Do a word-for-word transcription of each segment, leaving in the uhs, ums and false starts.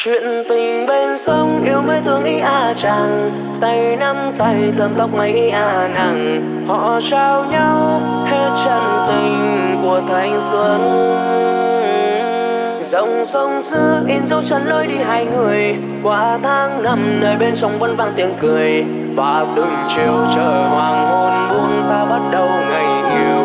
Chuyện tình bên sông yêu mấy thương ý à chàng, tay nắm tay thơm tóc mấy ý à nàng. Họ trao nhau hết chân tình của thanh xuân. Dòng sông xưa in dấu chân lối đi hai người, qua tháng năm nơi bên sông vẫn vang tiếng cười. Và từng chiều chờ hoàng hôn buông ta bắt đầu ngày yêu.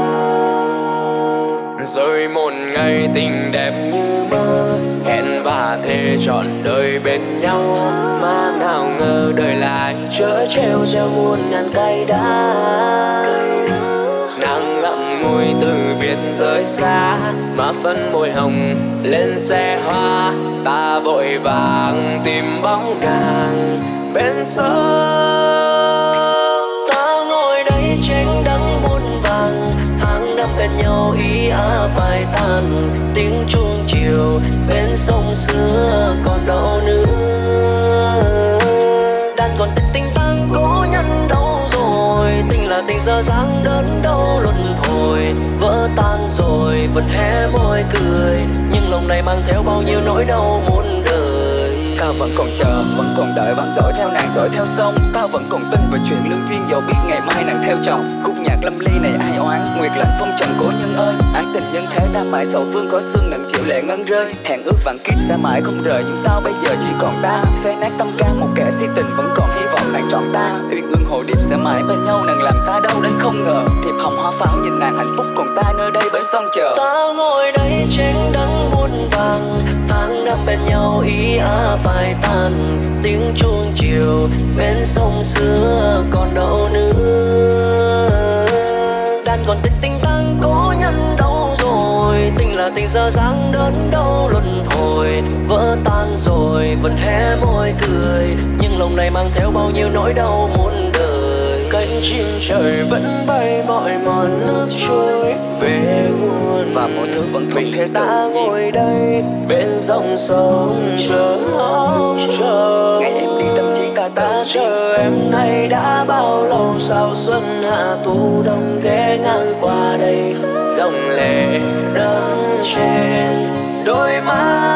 Rồi một ngày tình đẹp như mơ, hẹn và thề trọn đời bên nhau. Mà nào ngờ đời lại chở treo treo muôn ngàn cay đắng. Nàng ngậm ngùi từ biệt rời xa, mà phân môi hồng lên xe hoa. Ta vội vàng tìm bóng nàng bên sông. Ta ngồi đây trên đắng muôn vàng, tháng năm bên nhau ý á phai tàn. Tiếng chuông chiều bên sông xưa còn đâu nữa. Đàn còn tích tinh tăng cố nhân đâu rồi. Tình là tình dở dang đớn đau luân hồi. Vỡ tan rồi vẫn hé môi cười, nhưng lòng này mang theo bao nhiêu nỗi đau muôn đời. Ta vẫn còn chờ, vẫn còn đợi, vẫn dõi theo nàng dõi theo sông. Ta vẫn còn tin về chuyện lương duyên, dẫu biết ngày mai nàng theo chồng. Khúc nhạc lâm ly này ai oán, nguyệt lạnh phong trần cố nhân ơi. Ái tình nhân thế ta mãi sầu vương có xương nặng chịu lệ ngân rơi. Hẹn ước vạn kiếp sẽ mãi không rời, nhưng sao bây giờ chỉ còn ta. Xé nát tâm can một kẻ si tình, vẫn còn hy vọng nàng chọn ta. Uyên ương hồ điệp sẽ mãi bên nhau, nàng làm ta đau đến không ngờ. Thiệp hồng hoa pháo nhìn nàng hạnh phúc, còn ta nơi đây bên sông chờ. Ta ngồi đây trên đắng muôn vàng, tháng năm bên nhau ý á phai tàn. Tiếng chuông chiều bên sông xưa còn đâu nữa. Đàn còn tích tinh tăng cố nhân đâu rồi. Tình là tình dở dang đớn đau luân hồi. Vỡ tan rồi vẫn hé môi cười, nhưng lòng này mang theo bao nhiêu nỗi đau muôn đời. Cánh chim trời vẫn bay mỏi mòn nước trôi về nguồn, và mọi thứ vẫn thuận theo ta ngồi đây bên dòng sông chờ ngóng chờ. Ngày em đi tâm trí ta ta chờ em nay đã bao lâu. Sao xuân hạ thu đông ghé ngang qua đây, dòng lệ đẫm trên đôi má.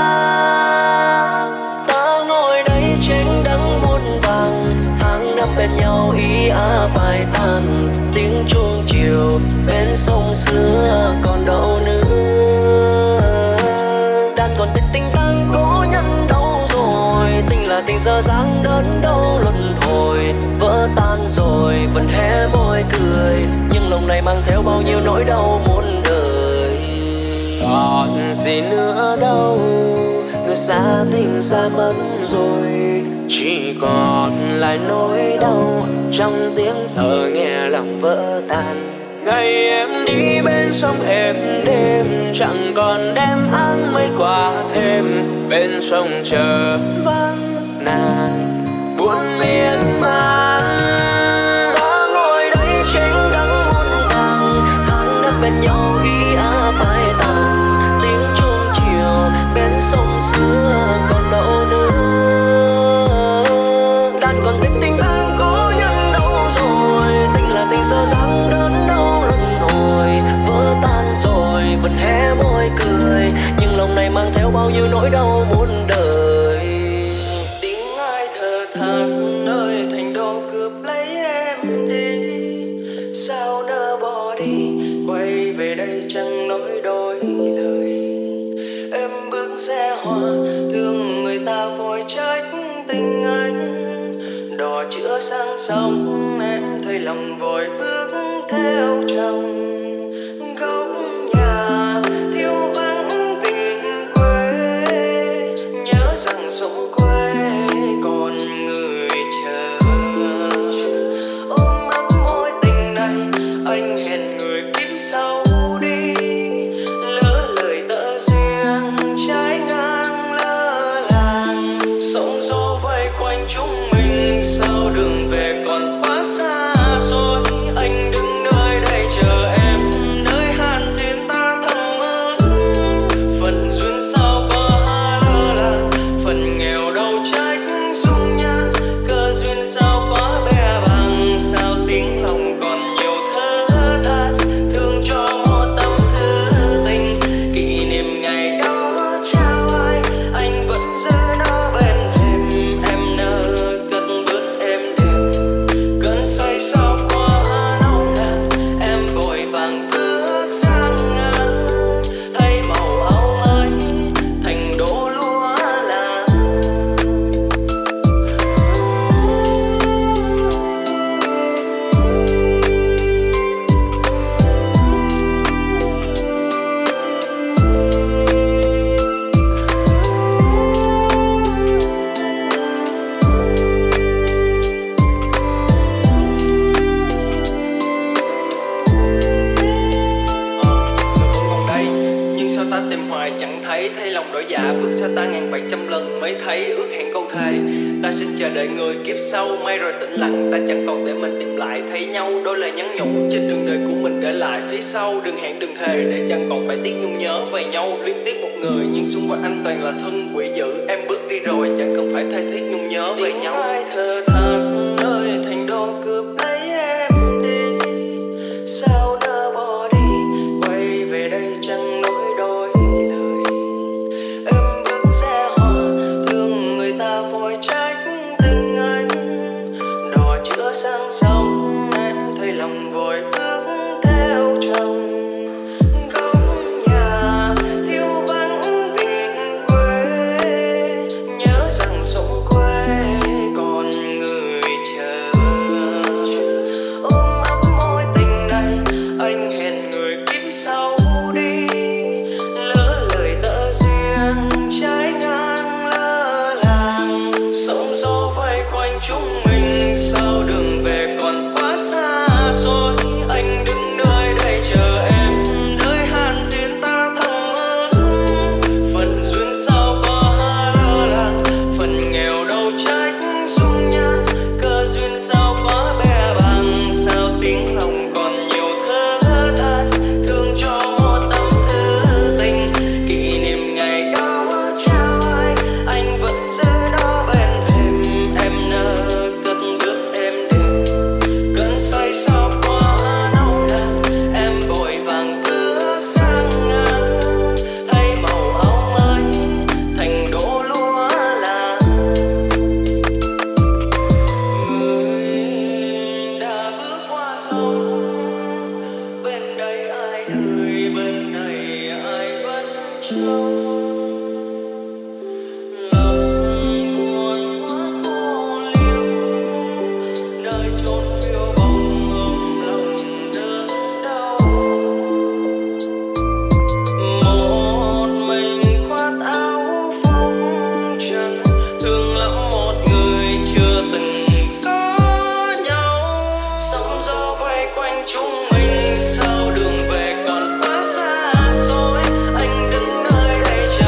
Ta ngồi đây trên đắng muôn vàng, tháng năm bên nhau ý á phai tàn. Tiếng chuông chiều bên sông xưa còn đâu nữa. Đàn còn tích tinh tăng cố nhân đâu rồi. Tình là tình dở dang đớn đau luân hồi. Vỡ tan rồi vẫn hé môi cười, nhưng lòng này mang theo bao nhiêu nỗi đau muôn đời. Còn gì nữa đâu, người xa tình xa mất rồi. Chỉ còn lại nỗi đau trong tiếng thở nghe lòng vỡ tan. Ngày em đi bên sông êm đêm, chẳng còn đem áng mây qua thêm. Bên sông chờ vắng nàng buồn miên man. Ta ngồi đây trên đắng muôn vàng, tháng năm bên nhau ý á phai tàn. Tiếng chuông chiều bên sông xưa còn đâu nữa. Đàn còn tích tinh tăng cố nhân đâu rồi. Tình là tình dở dang đớn đau luân hồi. Vỡ tan rồi vẫn hé môi cười, nhưng lòng này mang theo bao nhiêu nỗi đau muôn đời. Tiếng ai thở than nơi thành đô cướp lấy em đi. Sao nỡ bỏ đi, quay về đây chẳng nói đôi lời. Em bước xe hoa thương người ta vội trách tình anh. Đò chữa sang sông em thấy lòng vội bước theo chồng. Góc nhà thiếu vắng tình quê, nhớ rằng sông quê còn người chờ. Ôm ấp mối tình này anh hẹn người kiếp sau đi. Lỡ lời tơ duyên trái ngang lỡ làng. Sóng gió vây quanh chúng mình, sao đường về còn quá xa xôi. Anh đứng nơi đây chờ em. hoài chẳng thấy, thay lòng đổi dạ bước xa ta ngàn vạn trăm lần mới thấy. Ước hẹn câu thề ta sẽ chờ đợi người kiếp sau, may rồi tĩnh lặng ta chẳng còn để mình tìm lại thấy nhau. Đôi lời nhắn nhủ trên đường đời của mình để lại phía sau, đừng hẹn đừng thề để chẳng còn phải tiếc nhung nhớ về nhau. Luyến tiếc một người nhưng xung quanh anh toàn là thân quỷ dữ, em bước đi rồi chẳng cần phải thay thiết nhung nhớ về nhau. Tiếng ai thở than nơi thành đô cướp lấy em đi, sao nỡ bỏ đi quay về đây chẳng nói đôi lời. Em bước xe hoa thương người ta vội trách tình anh, đò chữa sang sông em thấy lòng vội bước theo chồng. Góc nhà thiếu vắng tình quê, nhớ rằng sống quê còn người chờ. Ôm ấp mối tình này anh hẹn người kiếp sau đi, lỡ lời tỡ duyên trái ngang lỡ làng. Sóng gió vây quanh chúng mình sao đường về còn quá xa xôi. Anh đứng nơi đây chờ em, nơi hàn thiên ta thầm ước. Phần duyên sao có lỡ làng, phần nghèo đâu trách dung nhan. Cơ duyên sao có bé bằng, sao tiếng lòng còn nhiều thơ than. Thương cho một tâm tư tình, kỷ niệm ngày đó trao ai anh vẫn giữ nó bên thềm. Em nỡ cất bước êm đềm, cơn say sao quá nồng nàn. Em vội vàng bước sang ngang, thấy màu áo mới thành đỗ lúa là. Người đã bước qua sông, bên đây ai đợi bên này ai vẫn trông. Lòng buồn quá cô liêu, nơi chốn phiêu bồng ôm lòng đớn đau. Một mình khoác áo phong trần, thương lắm một người chưa từng có nhau. Sóng gió vây quanh chúng mình sao đường về còn quá xa xôi. Anh đứng nơi đây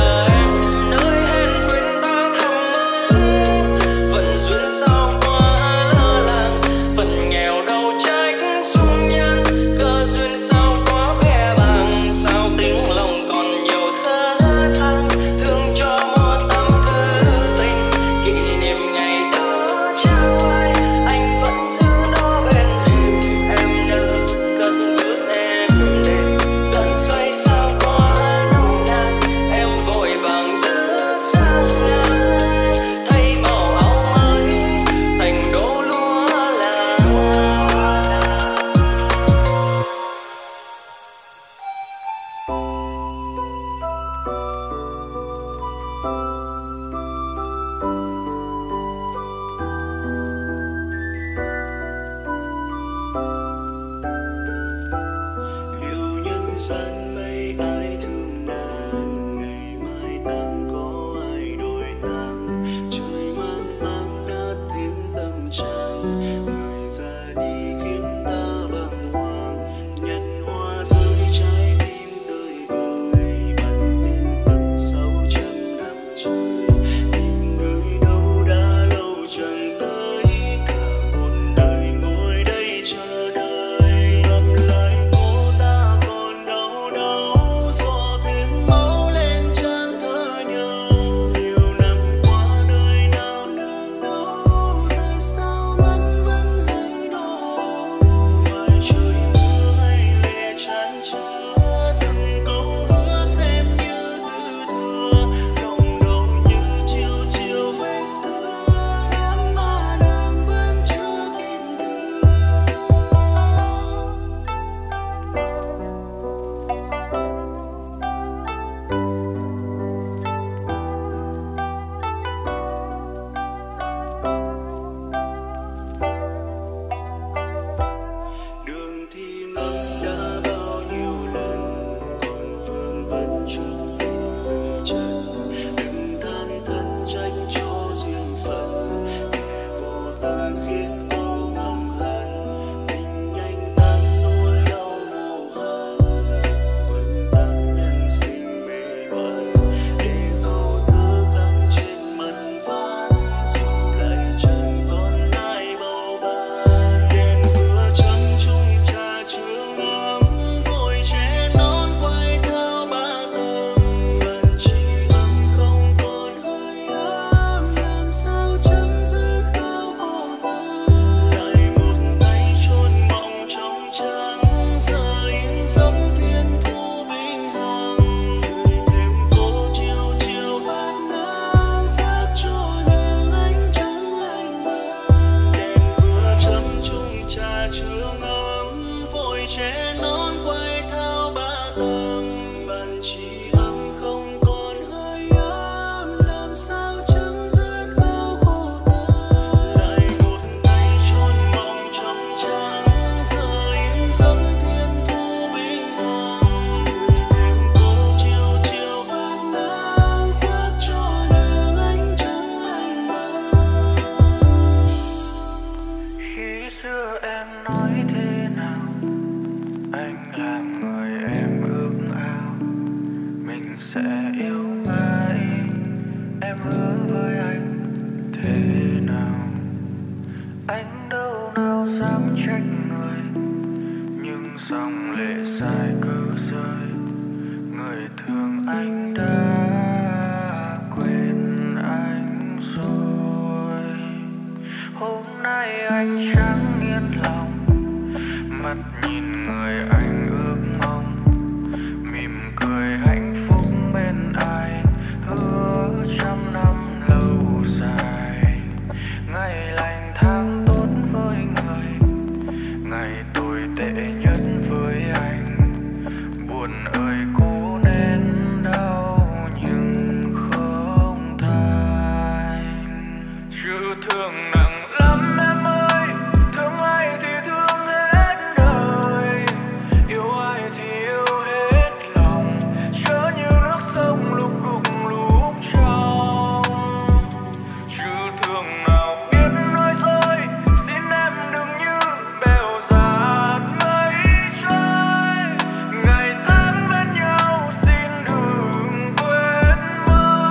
yêu mãi. Em hứa với anh thế nào, anh đâu nào dám trách người, nhưng dòng lệ dài cứ rơi. Người thương anh đã quên anh rồi. Hôm nay anh chẳng yên lòng, mắt nhìn người anh ước mong, mỉm cười hạnh phúc bên ai, hứa trăm năm lâu dài. Ngày lành tháng tốt với người, ngày tồi tệ nhất với anh. Buồn ơi cố nên đau nhưng không thành. Chữ thương nặng lắm em ơi, thương ai thì thương hết đời, yêu ai thì yêu hết lòng, chớ như nước sông lúc đục lúc trong. Chữ thương nào biết nói dối, xin em đừng như bèo dạt mây trôi. Ngày tháng bên nhau xin đừng quên mau.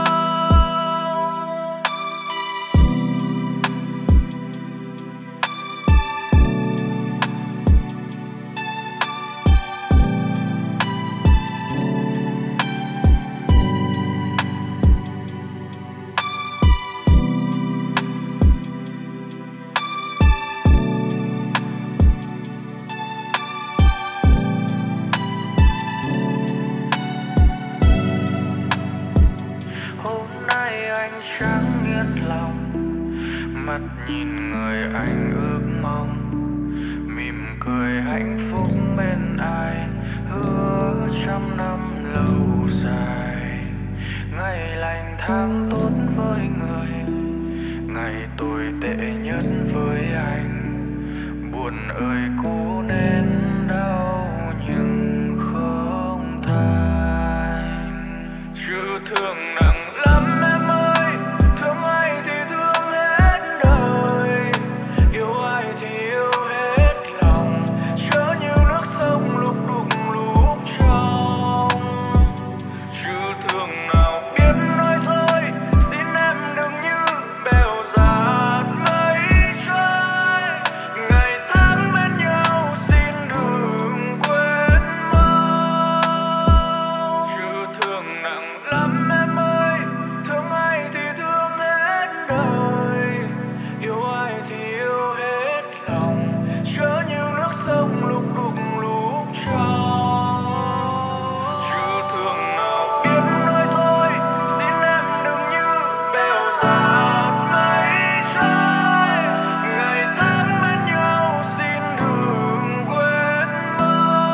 Hôm nay anh chẳng yên lòng, mắt nhìn người anh ước mong, mỉm cười hạnh phúc bên ai, hứa trăm năm lâu dài. Ngày lành tháng tốt với người, ngày tồi tệ nhất với anh. Buồn ơi cố nên đau nhưng không thành. Chữ thương nặng lắm em ơi, thương ai thì thương hết đời, yêu ai thì yêu hết lòng, chớ như nước sông lúc đục lúc trong. Chữ thương nào biết nói dối, xin em đừng như bèo dạt mây trôi. Ngày tháng bên nhau xin đừng quên mau. Chữ thương nặng lắm em ơi, thương ai thì thương hết đời, yêu ai thì yêu hết lòng, chớ như nước sông lúc đục lúc trong. Chữ thương nào biết nói dối, xin em đừng như bèo dạt mây trôi. Ngày tháng bên nhau xin đừng quên mau.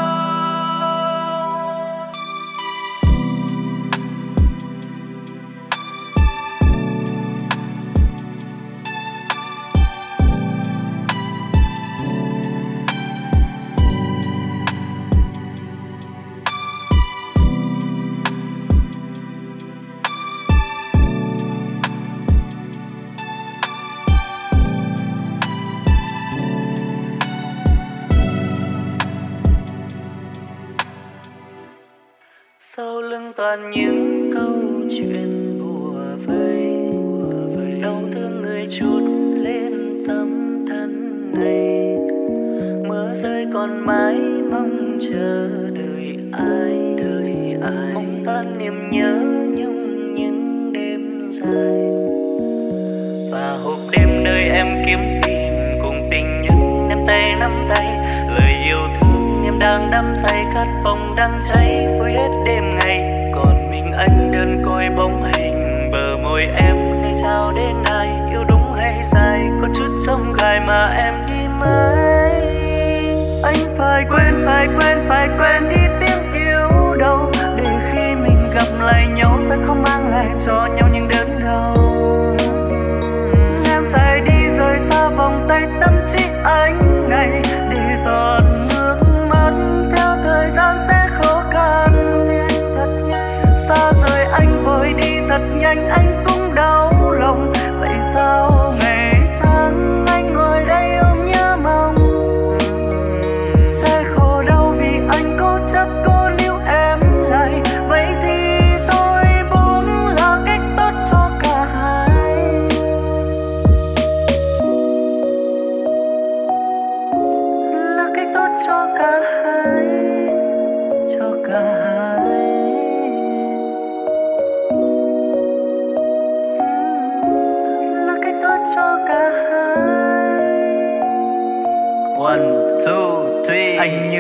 Sau lưng toàn những câu chuyện bùa vây, đau thương người chút lên tâm thân này. Mưa rơi còn mãi mong chờ đợi ai, đợi ai mong tan niềm nhớ nhung những đêm dài. Và hộp đêm nơi em kiếm tìm cùng tình nhân em tay nắm tay, lời yêu thương em đang đắm say khát vọng đang cháy vui hết đêm ngày. Còn mình anh đơn côi bóng hình bờ môi em nơi trao đến ai, yêu đúng hay sai có chút trông gai mà em đi mãi. Anh phải quên phải quên phải quên đi tiếng yêu đâu, để khi mình gặp lại nhau ta không mang lại cho nhau những đớn đau. Em phải đi rời xa vòng tay tâm trí anh này, để giọt nước mắt theo thời gian sẽ khô cạn. Thật nhanh xa rời anh vội đi thật nhanh, anh cũng đau lòng. Vậy sao ngày tháng anh ngồi đây ôm nhớ mong, sẽ khổ đau vì anh cố chấp cố níu em lại. Vậy thì tôi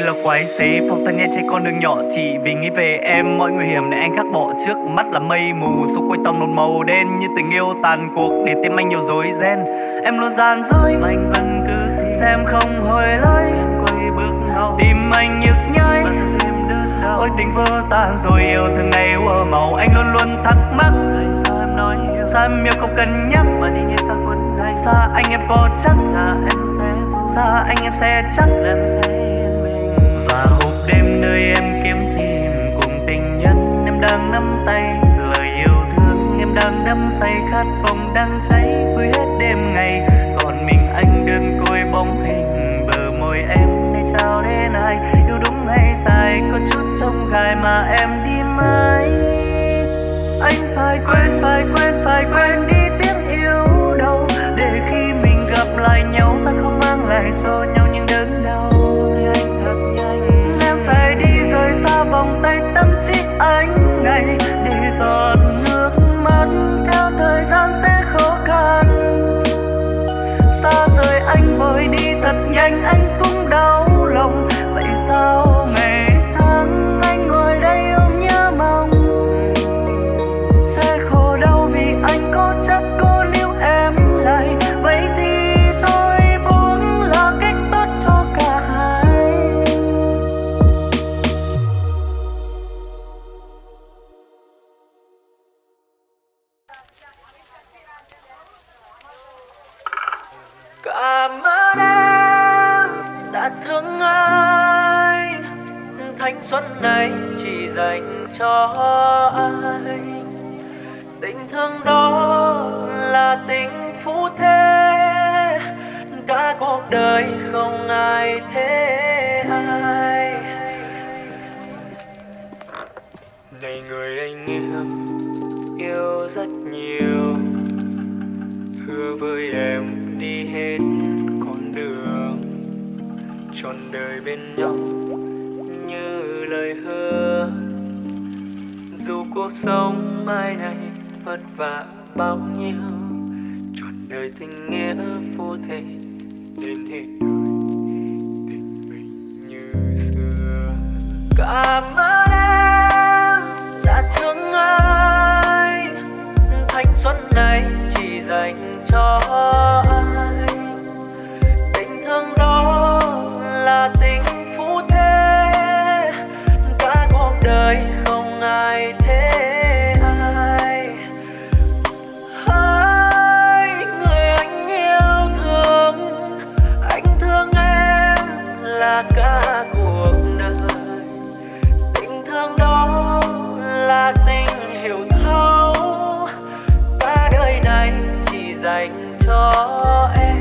là quái xế. Phòng thân nhẹ chạy con đường nhỏ chỉ vì nghĩ về em. Mọi nguy hiểm để anh gác bỏ trước mắt là mây mù. Xung quanh toàn một màu đen như tình yêu tàn cuộc. Để tim anh nhiều rối ren. Em luôn gian dối mà anh vẫn cứ tìm. Xem không hồi lối em quay bước hậu. Tim anh nhức nhói ôi tình vỡ tan rồi yêu thương ngày ua màu. Anh luôn luôn thắc mắc tại sao em nói yêu, sao em yêu không cần nhắc mà đi nghe xa quân hay xa anh em có chắc là em sẽ xa anh em sẽ chắc là em sẽ yên mình. Và hộp đêm nơi em kiếm tìm cùng tình nhân em đang nắm tay lời yêu thương em đang đắm say khát vọng đang cháy vui hết đêm ngày. Còn mình anh đơn côi bóng hình bờ môi em để trao đến ai yêu đúng hay sai có chút trông gai mà em đi mãi. Anh phải quên phải quên phải quên đi tiếng yêu đâu để khi mình gặp lại nhau ta không mang lại cho nhau những đớn đau. Thấy anh thật nhanh em phải đi rời xa vòng tay tâm trí anh ngày để giọt nước mắt theo thời gian sẽ khó khăn. Xa rời anh vội đi thật nhanh anh cũng đau lòng. Vậy sao ngày tháng anh ngồi đây ôm nhớ mong sẽ khổ đau vì anh có chắc có níu em lại. Vậy thì tôi buông là cách tốt cho cả hai. Cảm ơn em đã thương anh. Thanh xuân này chỉ dành cho anh. Tình thương đó là tình phú thế. Cả cuộc đời không ai thế ai. Này người anh yêu, yêu rất nhiều. Hứa với em đi hết con đường trọn đời bên nhau như lời hứa. Dù cuộc sống mai này vất vả bao nhiêu trọn đời tình nghĩa phu thề đến hết đời tình mình như xưa. Cảm ơn em đã thương anh. Thanh xuân này chỉ dành cho anh. Tình thương đó là tình phú thế. Cả cuộc đời không ai thế ai. Hỡi người anh yêu thương, anh thương em là cả cuộc đời. Tình thương đó là tình hiểu thấu. Cả đời này chỉ dành cho em.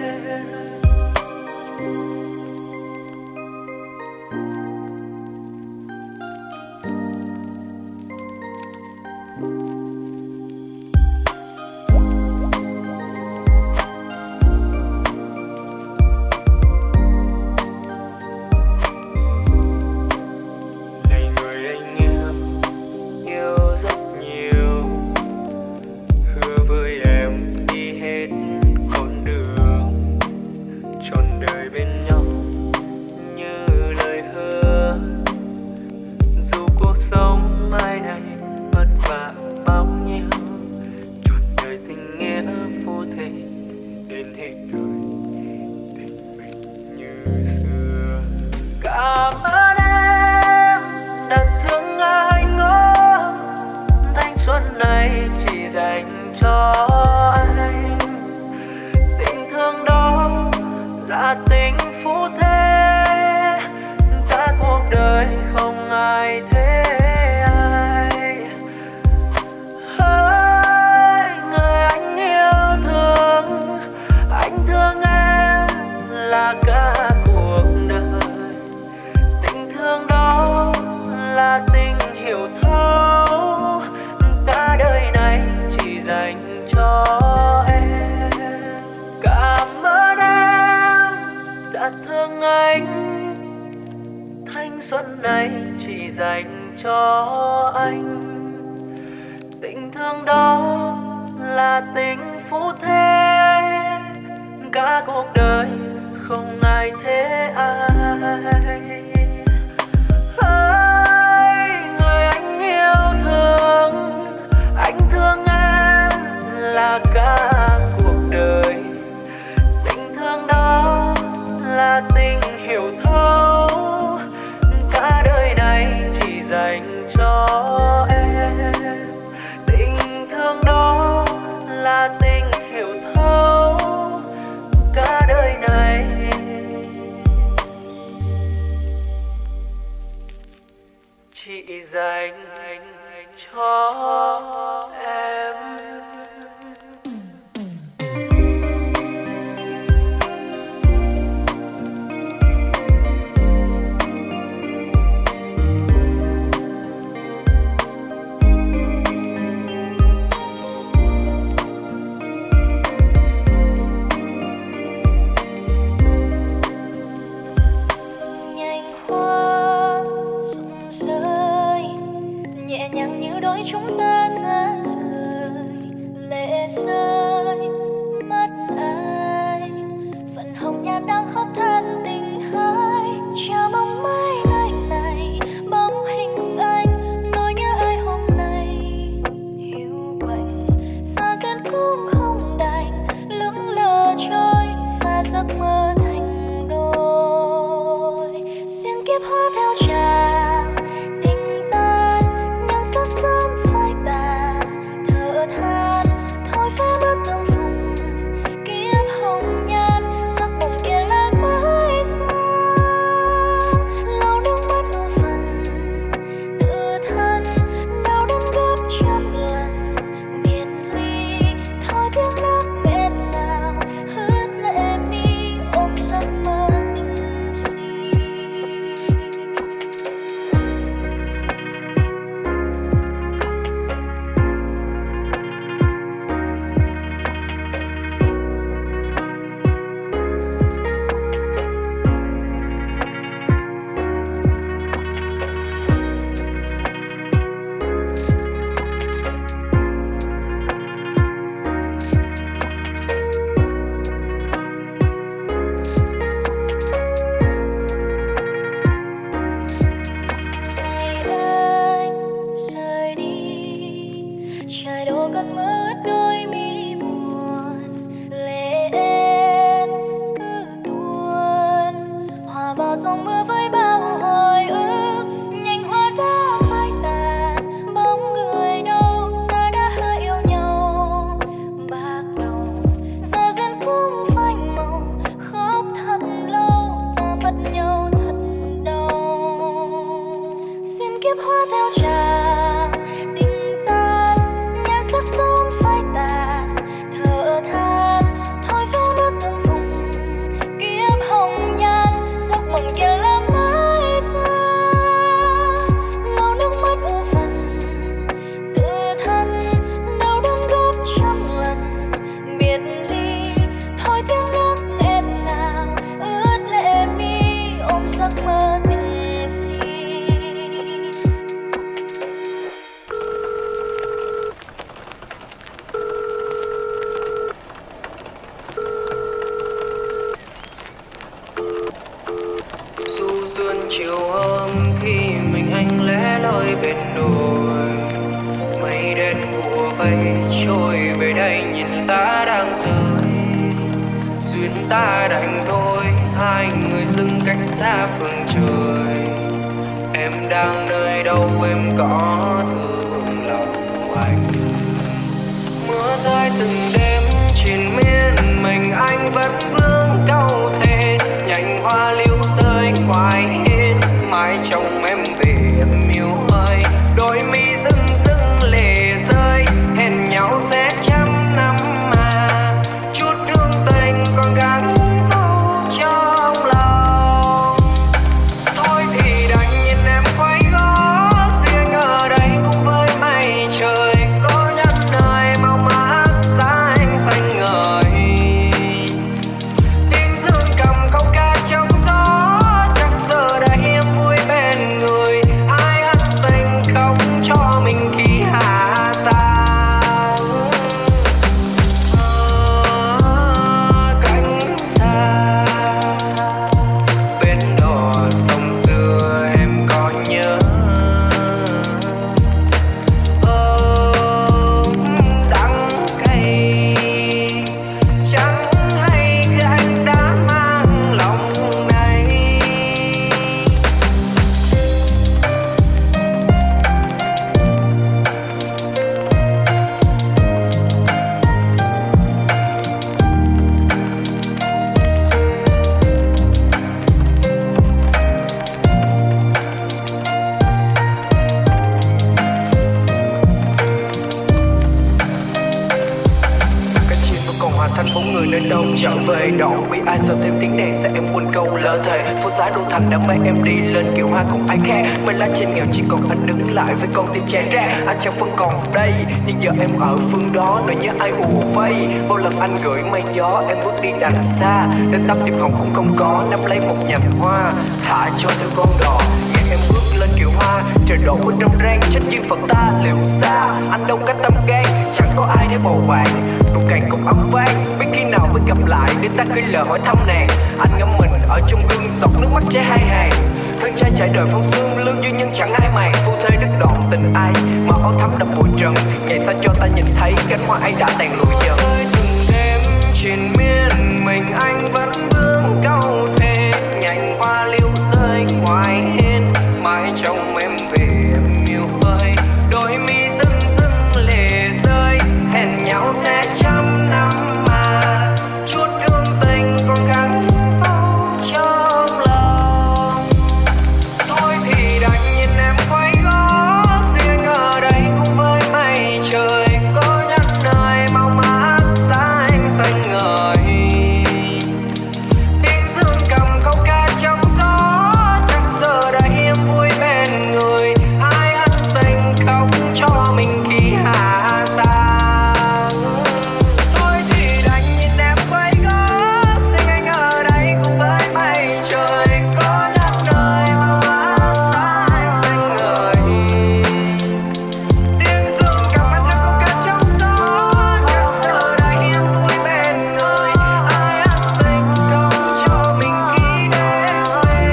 Xuân này chỉ dành cho anh. Tình thương đó là tình phú thế. Cả cuộc đời không ai thế ai. Thôi thì đành nhìn em quay gót riêng ở đây cũng người nơi đâu trở về đó. Vì ai sợ thêm tiếng đèn sẽ em quên câu lỡ thề. Phố xá đô thành đã mang em đi lên kiểu hoa cùng ai khác. Mình lá trên nghèo chỉ còn anh đứng lại với con tim cháy ra. Anh chẳng vẫn còn đây nhưng giờ em ở phương đó. Nỗi nhớ ai ùa vây. Bao lần anh gửi mây gió em bước đi đằng xa. Đến tâm tìm hồng cũng không có. Nắm lấy một nhành hoa thả cho theo con đò. Nghe em bước lên kiểu hoa. Trời đổ bên trong rang chết duyên phận ta liệu xa. Anh đâu có tâm gan chẳng có ai để bầu bạn. Nụ càng cũng ấm vang biết khi nào mới gặp lại. Để ta gửi lời hỏi thăm nàng. Anh ngắm mình ở trong gương giọt nước mắt chảy hai hàng. Thân trai trải đời phong sương lương duyên nhưng chẳng ai màng. Phu thê đứt đoạn tình ai mà áo thắm đập bụi trần. Ngày sao cho ta nhìn thấy cánh hoa ấy đã tàn lụi dần. Từng đêm trên miên mình anh vẫn bước câu thêm. Nhành hoa liễu rơi ngoài hiên mãi trong em về em yêu ơi. Đôi mi dưng dưng lệ rơi hẹn nhau sẽ trăm năm mà chút thương tình còn gắn sâu trong lòng. Thôi thì đành nhìn em quay gót riêng ở đây cùng với mây trời. Có nhắc đời mau mát xa anh xanh ngời. Tiếng dương cầm câu ca trong gió chắc giờ đây em vui bên người. Ai hắt tình không cho mình khi hạ sang. Thôi thì đành nhìn em quay gót riêng anh ở đây cùng với mây trời. Có nhắc đời mau mát xa anh xanh ngời. Tiếng dương cầm anh theo câu ca trong gió chắc giờ đây em vui bên người. Ai hắt tình không cho mình khi đến quê.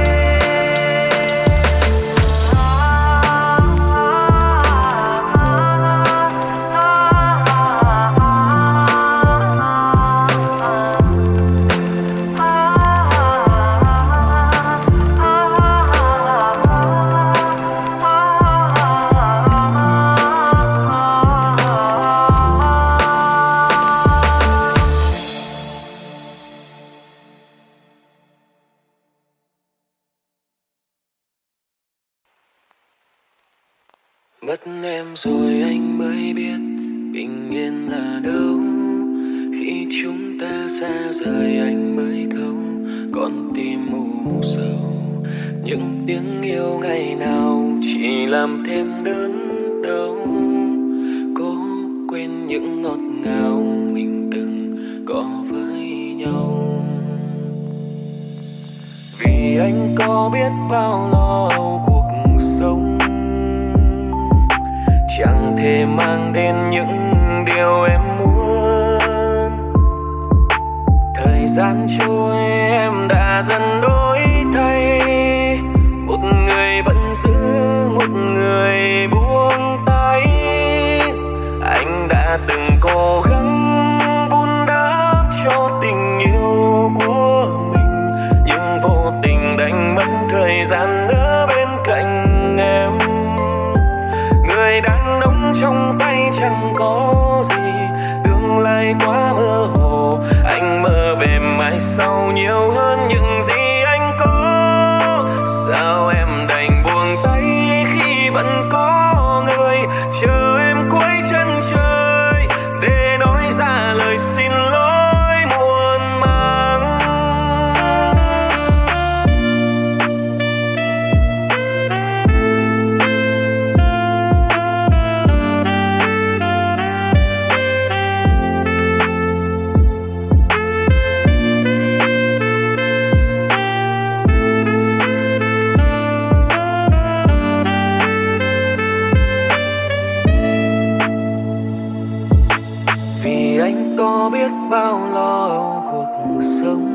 Mất em rồi anh mới biết bình yên là đâu. Khi chúng ta xa rời anh mới thấu con tim u sầu. Những tiếng yêu ngày nào chỉ làm thêm đớn đau. Cố quên những ngọt ngào mình từng có với nhau. Vì anh có biết bao lo âu cuộc sống chẳng thể mang đến những điều em muốn. Thời gian trôi em đã dần đổi thay. Một người vẫn giữ một người buông tay. Anh đã từng cố gắng vun đắp cho tình yêu của mình nhưng vô tình đánh mất thời gian ở bên cạnh em. Người đàn ông trong tay chẳng có gì, tương lai quá mơ hồ. Anh mơ về mai sau nhiều hơn những gì anh có. Sao em đành buông tay khi vẫn có người chờ em cuối chân trời để nói ra lời xin lỗi muộn màng. Vì anh có biết bao lo âu cuộc sống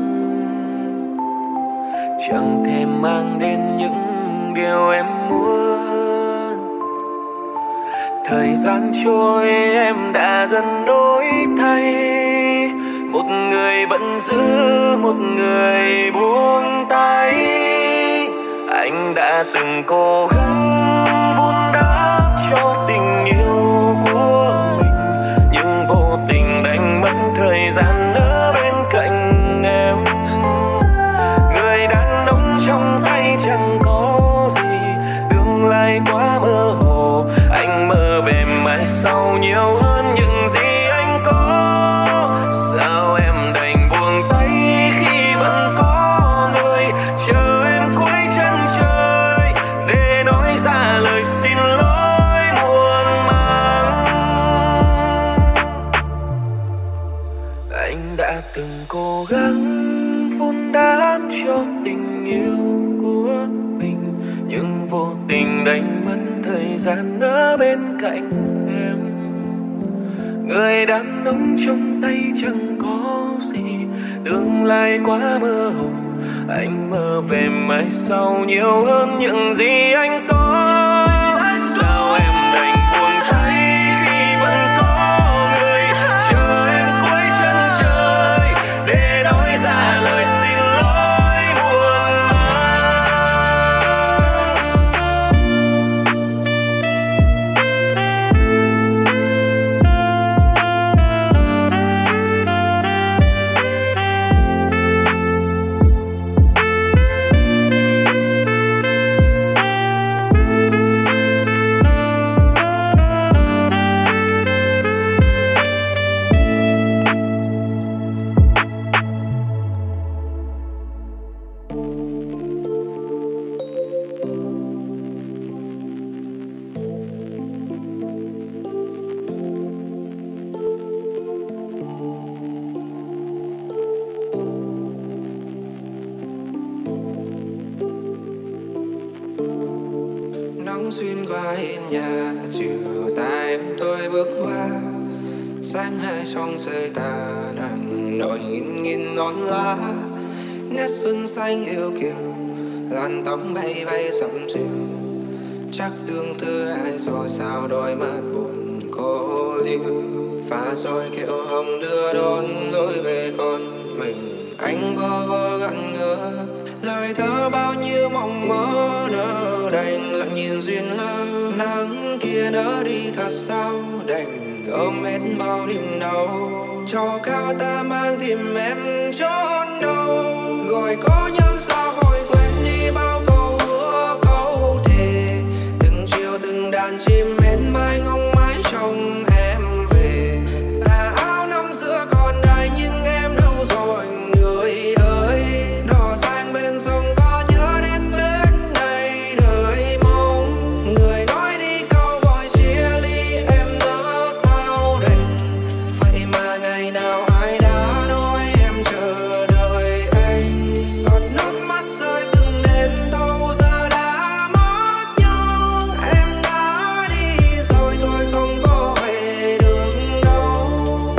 chẳng thể mang đến những điều em muốn. Thời gian trôi em đã dần đổi thay. Một người vẫn giữ một người buông tay. Anh đã từng cố gắng vun đắp cho tình yêu của mình nhưng vô tình đánh mất thời gian ở bên cạnh em. Người đàn ông trong tay chẳng có gì, tương lai quá mơ hồ. Anh mơ về mai sau nhiều hơn những gì anh có. Sao em đành gian ở bên cạnh em. Người đàn ông trong tay chẳng có gì, tương lai quá mơ hồ. Anh mơ về mai sau nhiều hơn những gì anh có. Sao em đành buồn thấy khi vẫn có người chờ em cuối chân trời để nói ra lời xin lỗi buồn xuyên qua hiên nhà. Chiều ta em tôi bước qua, sáng hai song rơi tà nàng nổi nghìn nghìn non lá. Nét xuân xanh yêu kiều, làn tóc bay bay sẫm chiều. Chắc tương tư ai rồi sao đôi mắt buồn cô liêu. Pha rồi kiệu hồng đưa đón lối về con mình. Anh bơ vơ ngẩn ngơ, lời thơ bao nhiêu mộng mơ nỡ đành lặng nhìn duyên lơ. Nắng kia nỡ đi thật sao đành ôm hết bao đêm đau. Cho cao ta mang tìm em trốn đâu. Gọi có nhân sao vội quên đi bao câu hứa câu thề. Từng chiều từng đàn chim bên mai ngóng mãi trông em về. Tà áo năm xưa còn đây nhưng em đâu rồi người ơi. Đò sang bên sông có nhớ đến bên này đời mong. Người nói đi câu vội chia ly em nỡ sao đành. Vậy mà ngày nào ai đã nói em chờ đợi anh. Giọt nước mắt rơi từng đêm thâu giờ đã mất nhau. Em đã đi rồi thôi không có về được đâu.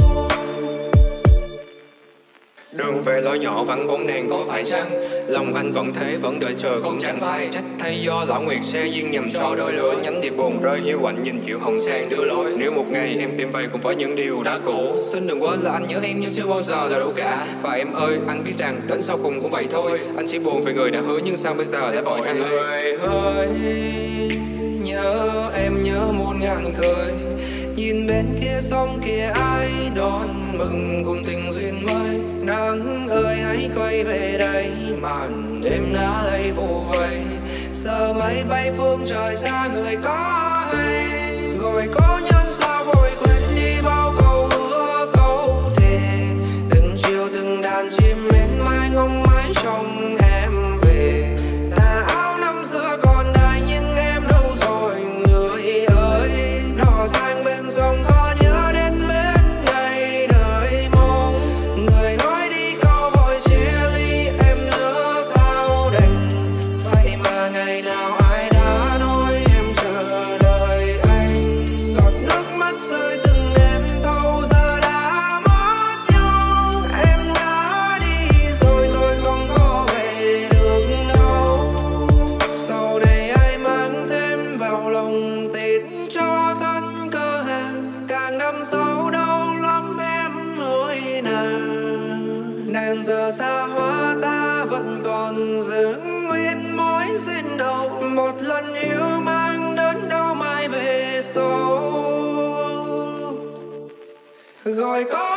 Đường về lối nhỏ vắng bóng đèn có phải chăng? Lòng anh vẫn thế vẫn đợi chờ cũng chẳng phai. Trách thay do lão nguyệt xe duyên nhầm cho đôi lứa. Nhánh điệp buồn rơi hiu quạnh nhìn chiều hồng sang đưa lối. Nếu một ngày em tìm về cùng với những điều đã cũ, xin đừng quên là anh nhớ em nhưng chưa bao giờ là đủ cả. Và em ơi anh biết rằng đến sau cùng cũng vậy thôi. Anh chỉ buồn về người đã hứa nhưng sao bây giờ lại vội thay. Người ơi nhớ em nhớ muôn ngàn khơi. Nhìn bên kia sông kia ai đón mừng cùng tình duyên mới. Nắng ơi hãy quay về đây màn đêm đã lây vụ vây. Giờ mây bay phương trời xa người có hay. Gọi có nhân sao vội quên đi bao câu hứa câu thề. Từng chiều từng đàn chim bên mai ngóng mãi trông em về. Tà áo năm xưa còn đây nhưng em đâu rồi người ơi. Đò sang bên sông có nhớ đến bên ngày đời mong. Người nói đi câu vội chia ly em nỡ sao đành. Vậy mà ngày nào ai đã nói em chờ đợi anh. Giọt nước mắt rơi từng đêm thâu giờ đã mất nhau. Em đã đi rồi thôi không có về được đâu. Sau đây ai mang thêm vào lòng tin cho thân cơ hàng. Càng năm sau đau lắm em ơi nàng. Nàng giờ xa hoa ta vẫn còn giữ nguyên mối duyên đầu. Một lần yêu mang đến đâu mai về sau. Gọi có